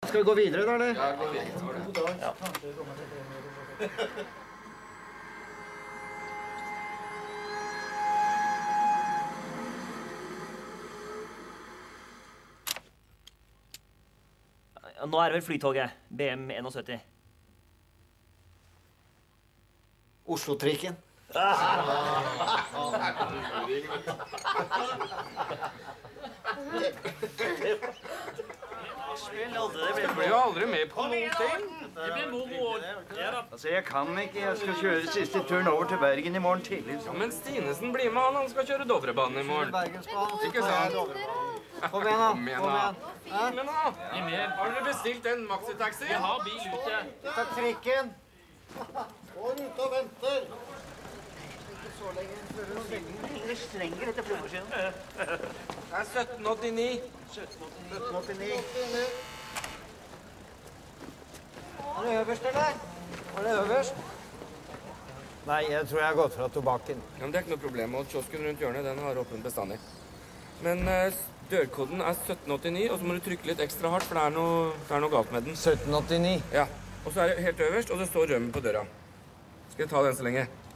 Skal vi gå videre da, eller? Ja, gå videre. Ja. Nå er det vel flytoget, BM 71. Oslo-trikken. Det blir jo aldri med på noen ting. Det blir moro. Altså, jeg kan ikke. Jeg skal kjøre siste turen over til Bergen i morgen tidlig. Men Stinesen blir med han skal kjøre Dovrebanen i morgen. Ikke sant? Kom igjen da. Men da. Har dere bestilt en maxitaxi? Vi har bil ute. Ta trikken. Står ute og venter. Ikke så lenge. Det strenger dette flymaskinen. Det er 1789. 1789. Er det øverst, eller? Er det øverst? Nei, jeg tror jeg har gått fra tobakken. Ja, men det er ikke noe problem, og kiosken rundt hjørnet, den har åpent bestandig. Men dørkoden er 1789, og så må du trykke litt ekstra hardt, for det er noe galt med den. 1789? Ja, og så er det helt øverst, og så står Røhmer på døra. Skal jeg ta den så lenge?